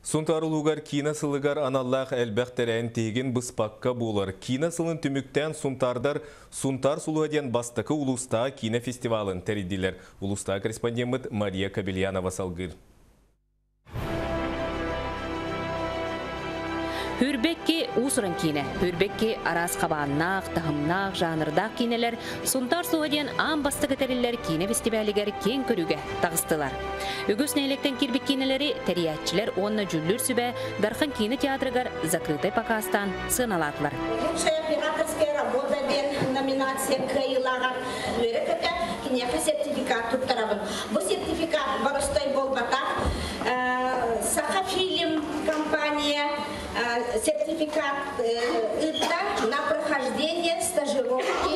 Сунтарулугар кина сылыгар аналлах әлбәхтерән теген бұспаққа болар. Кина сылын түміктен сунтар сулуаден бастықы улуста кина фестивалын тәриддилер. Улуста корреспондент Мария Кабельянова салгыр. Хүрбекке усырын кине, хүрбекке арас қабаннақ, тахымнақ, жанырдақ кинелер, сунтар суаден ан басты кәтәрелер кине фестивалігер кен көріге тағыстылар. Үгіс нәйлектен кирбек кинелері тәриятчілер онна жүллүр сүбә дархан кине театрыгар закрытай покастан сыналатылар. Лучшая операторская работа бен номинация кайылаған өрекеті кинеха сертификат тұттарабын. Бұл сертификат барыстой болбатақ Сахафилм компания сертификат на прохождение стажировки.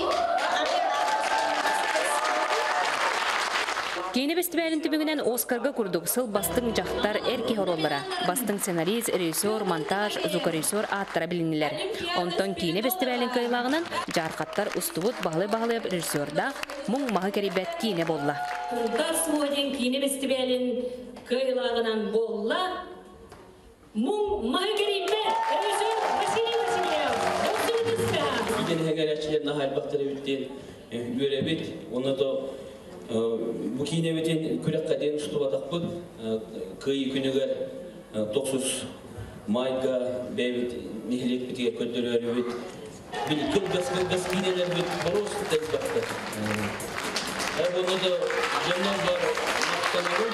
Кейіне фестивалін түбігінен Оскарға күрдік сыл бастың жақтар әрке хороллара. Бастың сценарист, режиссер, монтаж, звукорежиссер аттара білінілер. Онтон кейіне фестивалін кайылағынан жарқаттар ұстығыт бағылы режиссерда мұң мағы керебет кейіне болла. Сунтар суаден кейіне фестивалін кайылағынан болла мұң мағы керебет режиссер Василий Васильев. Иден хәгәрәтчілеріне халбақтары өттен өребет, оны да bu kinevetin külek kadın üstü vatakpık kıyı günüger 9 mayga bevit nihilek bitiye kötülüyor bit bil kılgas kineler bit baros tez baktı. Bunu da canlar var sanırım.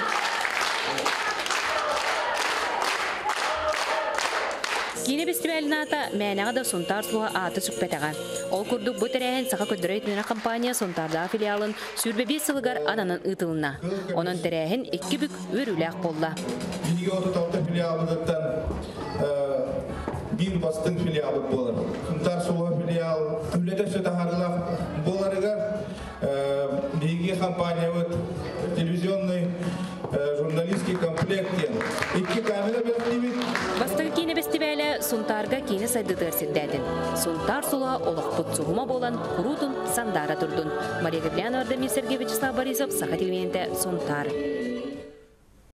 Kine festivalina ata мәнәгә дә Сунтар суга аты сүкпәтәгә. Ол күрдүк бу тәрәһен саха көдөрәйтенә компания Сунтарда филиалын сүрбәбе сылгар ананын ытылына. Onun тәрәһен 2 бүк өрүләк булла. Биге ототта филиалыбыздан бир бастың филиалы булыр. Сунтар суга филиал түләтә шәһәрләр буларыга биге компания телевизионный журналистский комплект. 2 камера белгилеме. Бастығы кейіне фестивалі Сунтарға кейіне сайдыдыр сілдәдін. Сунтар сула олықпыт суғыма болан құрудын сандара тұрдын. Мария Кабельянова, Дамир Сергеевич Борисов, Саха телевизионда Сунтар.